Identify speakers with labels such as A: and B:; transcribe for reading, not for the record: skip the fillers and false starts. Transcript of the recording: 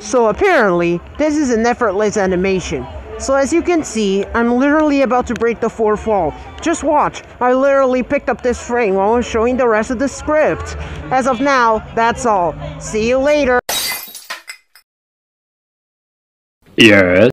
A: So apparently, this is an effortless animation. So as you can see, I'm literally about to break the fourth wall. Just watch, I literally picked up this frame while I was showing the rest of the script. As of now, that's all. See you later.
B: Yes.